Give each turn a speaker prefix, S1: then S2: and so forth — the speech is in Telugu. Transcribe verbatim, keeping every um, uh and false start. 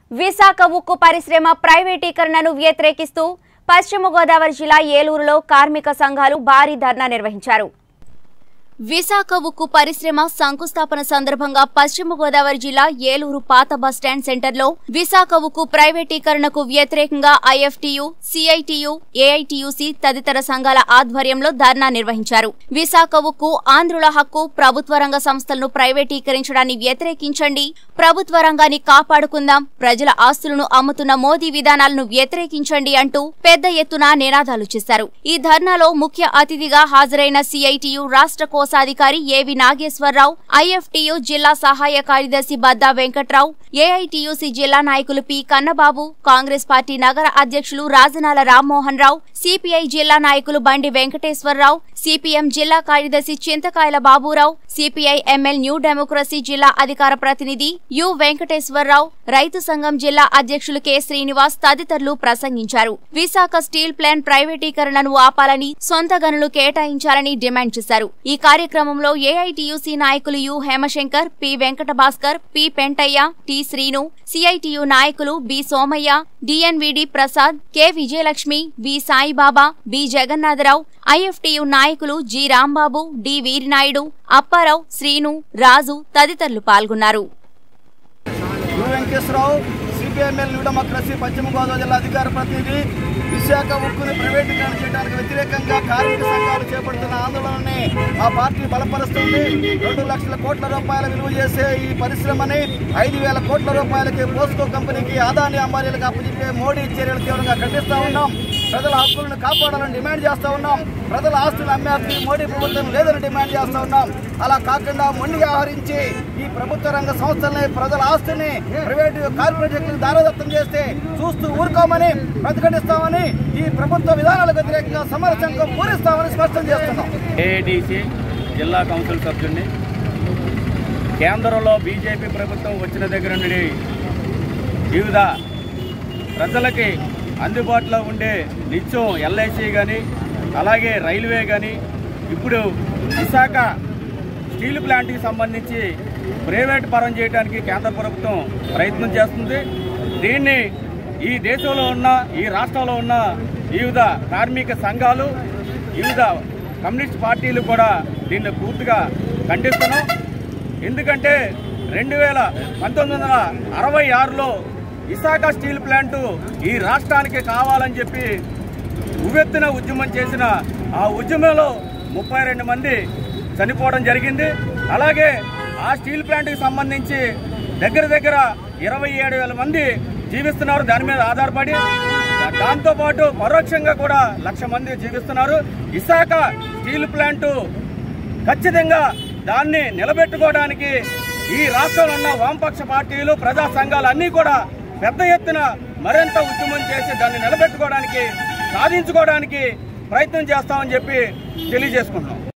S1: విశాఖ ఉక్కు పరిశ్రమ ప్రైవేటీకరణను వ్యతిరేకిస్తూ పశ్చిమ గోదావరి జిల్లా ఏలూరులో కార్మిక సంఘాలు భారీ ధర్నా నిర్వహించారు. విశాఖ ఉక్కు పరిశ్రమ శంకుస్థాపన సందర్భంగా పశ్చిమ గోదావరి జిల్లా ఏలూరు పాత బస్టాండ్ సెంటర్లో విశాఖ ఉక్కు ప్రైవేటీకరణకు వ్యతిరేకంగా ఐఎఫ్టియు, సిఐటియు, ఏఐటియుసి తదితర సంఘాల ఆధ్వర్యంలో ధర్నా నిర్వహించారు. విశాఖ ఉక్కు ఆంధ్రుల హక్కు, ప్రభుత్వ రంగ సంస్థలను ప్రైవేటీకరించడాన్ని వ్యతిరేకించండి, ప్రభుత్వ రంగాన్ని కాపాడుకుందాం, ప్రజల ఆస్తులను అమ్ముతున్న మోదీ విధానాలను వ్యతిరేకించండి అంటూ పెద్ద ఎత్తున నినాదాలు చేశారు. ఈ ధర్నాలో ముఖ్య అతిథిగా హాజరైన సిఐటియు రాష్ట్ర కోశాధికారి ఏవి నాగేశ్వరరావు, ఐఎఫ్టియు జిల్లా సహాయ కార్యదర్శి బద్దా వెంకట్రావు, ఏఐటియుసి జిల్లా నాయకులు పి కన్నబాబు, కాంగ్రెస్ పార్టీ నగర అధ్యక్షులు రాజనాల రామ్మోహన్ రావు, సిపిఐ జిల్లా నాయకులు బండి వెంకటేశ్వరరావు, సిపిఎం జిల్లా కార్యదర్శి Chintakayala Baburao, CPI ML new democracy జిల్లా అధికార ప్రతినిధి యు వెంకటేశ్వరరావు, రైతు సంఘం జిల్లా అధ్యక్షులు కె శ్రీనివాస్ తదితరులు ప్రసంగించారు. విశాఖ స్టీల్ ప్లాంట్ ప్రైవేటీకరణను ఆపాలని, సొంత గనులు కేటాయించాలని డిమాండ్ చేశారు. ఈ కార్యక్రమంలో ఏఐటియుసి నాయకులు U Hemashankar, P Venkata Bhaskar, P Pentaiah, T Srinu, CITU నాయకులు B Somaiah, DNVD Prasad, K Vijayalakshmi, V Saibaba, B Jagannatharao, IFTU నాయకులు జి రాంబాబు, డి వీరినాయుడు, అప్పారావు, శ్రీను, రాజు తదితరులు పాల్గొన్నారు.
S2: పశ్చిమ గోదావరి జిల్లా అధికార ప్రతినిధి. విశాఖ ఉక్కుని ప్రైవేటీకరణ చేయడానికి వ్యతిరేకంగా కార్మిక సంఘాలు చేపడుతున్న ఆందోళనని ఆ పార్టీ బలపరుస్తుంది. రెండు లక్షల కోట్ల రూపాయల విలువ చేసే ఈ పరిశ్రమని ఐదు వేల కోట్ల రూపాయలకి పోస్కో కంపెనీకి, అదాని అంబానీలకు అప్పచెప్పే మోడీ చర్యలు తీవ్రంగా ఖండిస్తా ఉన్నాం. ప్రజల హక్కులను కాపాడాలని డిమాండ్ చేస్తా ఉన్నాం. ప్రజల ఆస్తులు అమ్మేసి మోడీ ప్రభుత్వం లేదని డిమాండ్ చేస్తా ఉన్నాం. అలా కాకుండా మొండిగా వ్యవహరించి ఈ ప్రభుత్వ రంగ సంస్థల్ని, ప్రజల ఆస్తుని ప్రైవేటు కార్పొరేట్లకు దారదత్తం చేస్తే చూస్తూ ఊరుకోమని ప్రతిఘటిస్తామని, ఈ ప్రభుత్వ విధానాలకు వ్యతిరేకంగా సమర సంఘం పూరిస్తామని స్పష్టం చేస్తున్నాం.
S3: ఏఐటిసి జిల్లా కౌన్సిల్ సభ్యుడిని. కేంద్రంలో బీజేపీ ప్రభుత్వం వచ్చిన దగ్గర నుండి వివిధ ప్రజలకి అందుబాటులో ఉండే నిత్యం ఎల్ఐసి కానీ, అలాగే రైల్వే కానీ, ఇప్పుడు విశాఖ స్టీల్ ప్లాంట్కి సంబంధించి ప్రైవేట్ పరం చేయడానికి కేంద్ర ప్రభుత్వం ప్రయత్నం చేస్తుంది. దీన్ని ఈ దేశంలో ఉన్న, ఈ రాష్ట్రంలో ఉన్న వివిధ కార్మిక సంఘాలు, వివిధ కమ్యూనిస్ట్ పార్టీలు కూడా దీన్ని పూర్తిగా ఖండిస్తున్నాం. ఎందుకంటే రెండు వేల పంతొమ్మిది వందల అరవై ఆరులో విశాఖ స్టీల్ ప్లాంటు ఈ రాష్ట్రానికి కావాలని చెప్పి ఉవ్వెత్తున ఉద్యమం చేసిన ఆ ఉద్యమంలో ముప్పై రెండు మంది చనిపోవడం జరిగింది. అలాగే ఆ స్టీల్ ప్లాంట్కి సంబంధించి దగ్గర దగ్గర ఇరవై ఏడు వేల మంది జీవిస్తున్నారు దాని మీద ఆధారపడి. దాంతోపాటు పరోక్షంగా కూడా లక్ష మంది జీవిస్తున్నారు. విశాఖ స్టీల్ ప్లాంటు ఖచ్చితంగా దాన్ని నిలబెట్టుకోవడానికి ఈ రాష్ట్రంలో ఉన్న వామపక్ష పార్టీలు, ప్రజా సంఘాలు అన్నీ కూడా పెద్ద ఎత్తున మరింత ఉద్యమం చేసి దాన్ని నిలబెట్టుకోవడానికి, సాధించుకోవడానికి ప్రయత్నం చేస్తామని చెప్పి తెలియజేసుకుంటున్నాం.